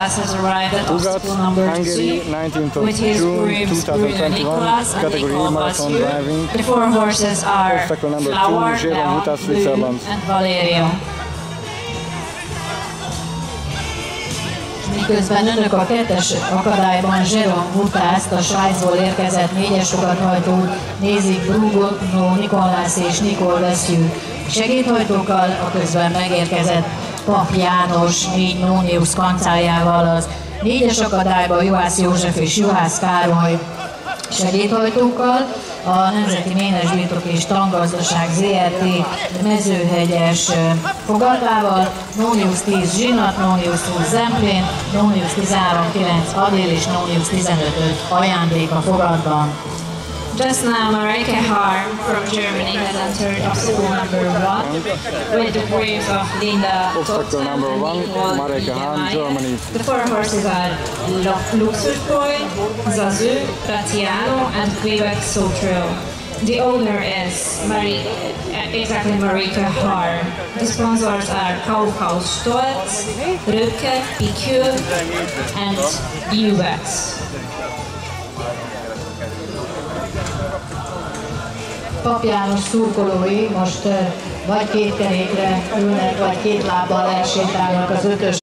has arrived at obstacle number 2 with his grooms Bruno and Nicolas and Nicole Mathieu. The 4 horses are Flower, Leon, Boom and Valerio. Miközben önök a 2-es akadályban Jérôme Wutaszt, a Svájcból érkezett 4-es fogadhajtót nézik, Bruno, Nicolas és Nicole Mathieu segédhajtókkal, a közben megérkezett Pap János 4 Nonius kancájával, az 4-es akadályban Juhász József és Juhász Károly segédhajtókkal, a Nemzeti Ménes Birtok és Tangazdaság ZRT mezőhegyes fogadlával, Nonius 10 Zsinat, Nonius 20 Zemplén, Nonius 13-9 Adél és Nonius 15-5 ajándék a fogadban. Just now, Mareike Harm from Germany has entered obstacle number 1 with the grooms of Linda Obstacle number 1, Mareike Harm, Germany. The 4 horses are Luxusboy, Zazu, Ratiano, and Quebec Sotro. The owner is Mareike Harm. The sponsors are Kaufhaus Stolz, Röpke, PQ, and UX. Pap János szurkolói most vagy 2 kerékre ülnek, vagy 2 lábbal elsétálnak az 5-ös